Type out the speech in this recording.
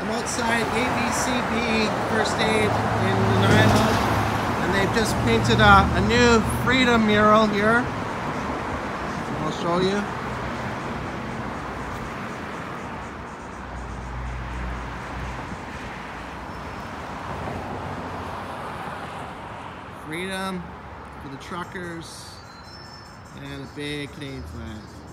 outside ABCB First Aid in Nanaimo, and they've just painted a new freedom mural here. I'll show you. Freedom for the truckers and a big Canadian flag.